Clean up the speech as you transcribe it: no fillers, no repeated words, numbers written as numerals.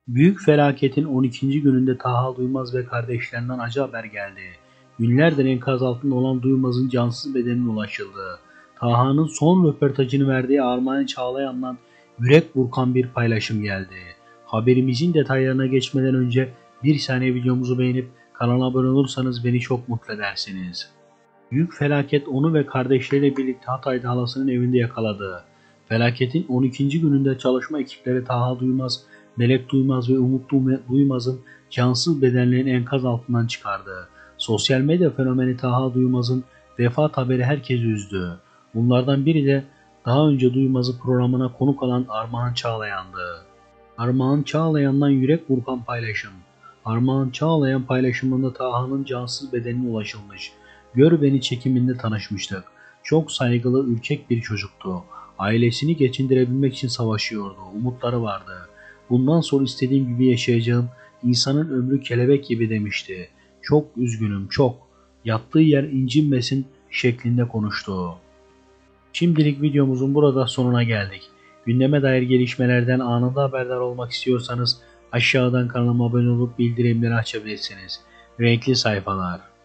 Büyük felaketin 12. gününde Taha Duymaz ve kardeşlerinden acı haber geldi. Günlerdir enkaz altında olan Duymaz'ın cansız bedenine ulaşıldı. Taha'nın son röportajını verdiği Armağan Çağlayan'dan yürek burkan bir paylaşım geldi. Haberimizin detaylarına geçmeden önce bir saniye videomuzu beğenip kanala abone olursanız beni çok mutlu edersiniz. Büyük felaket onu ve kardeşleriyle birlikte Hatay'da halasının evinde yakaladı. Felaketin 12. gününde çalışma ekipleri Taha Duymaz, Melek Duymaz ve Umut Duymaz'ın cansız bedenlerini enkaz altından çıkardı. Sosyal medya fenomeni Taha Duymaz'ın vefat haberi herkesi üzdü. Bunlardan biri de daha önce Duymaz'ı programına konuk alan Armağan Çağlayan'dı. Armağan Çağlayan'dan yürek burkan paylaşım. Armağan Çağlayan paylaşımında Taha'nın cansız bedenine ulaşılmış. Gör Beni çekiminde tanışmıştık. Çok saygılı, ürkek bir çocuktu. Ailesini geçindirebilmek için savaşıyordu. Umutları vardı. Bundan sonra istediğim gibi yaşayacağım. İnsanın ömrü kelebek gibi demişti. Çok üzgünüm, çok. Yattığı yer incinmesin şeklinde konuştu. Şimdilik videomuzun burada sonuna geldik. Gündeme dair gelişmelerden anında haberdar olmak istiyorsanız aşağıdan kanalıma abone olup bildirimleri açabilirsiniz. Renkli sayfalar.